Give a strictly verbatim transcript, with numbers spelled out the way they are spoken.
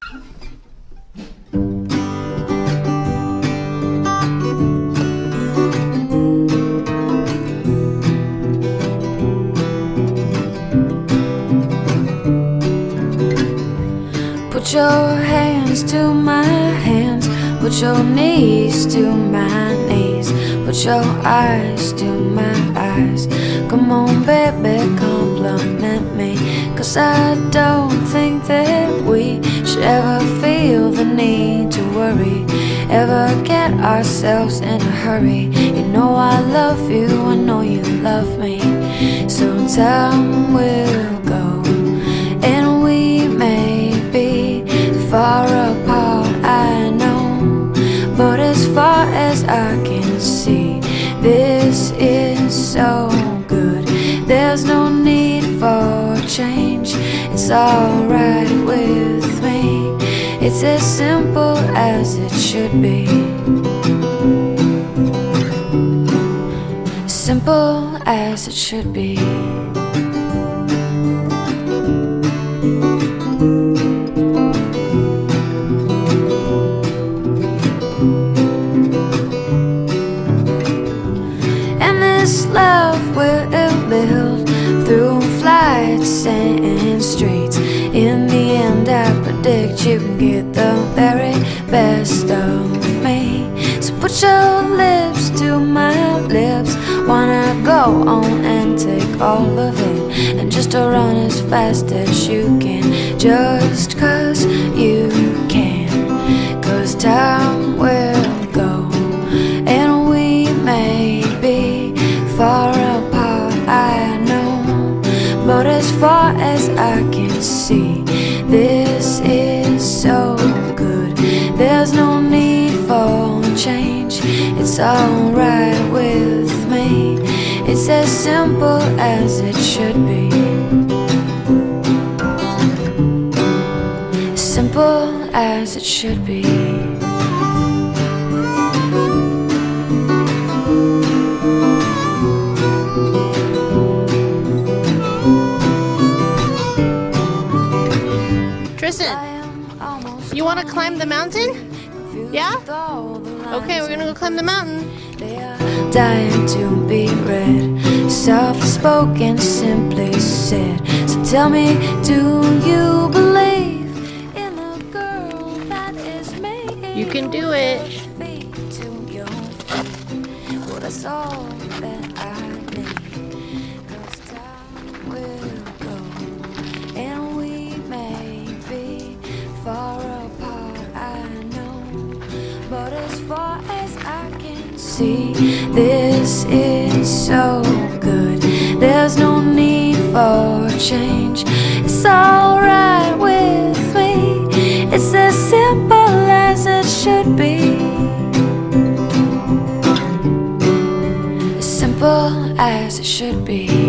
Put your hands to my hands, put your knees to my knees, put your eyes to my eyes. Come on baby, compliment me, 'cause I don't think that we should ever feel the need to worry, ever get ourselves in a hurry. You know I love you, I know you love me, so time will go and we may be far apart, I know, but as far as I can see, this is so good. There's no need for change, it's alright with me. It's as simple as it should be, simple as it should be. This love will build through flights and streets. In the end I predict you can get the very best of me. So put your lips to my lips, wanna go on and take all of it, and just to run as fast as you can, just 'cause you can. 'Cause time will go and we may be far apart, I know, but as far as I can see, this is so good. There's no need for change, it's alright with me. It's as simple as it should be, simple as it should be. Tristan, you want to climb the mountain? Yeah? Okay, we're gonna go climb the mountain. Dying to be read, soft spoken, simply said. So tell me, do you believe in the girl that is me? You can do it. Well, that's all that I need, 'cause time will go and we may be far apart, I know, but as far as I can see, this is so good. There's no need for change, it's alright with me. It's as simple as it should be, as simple as it should be.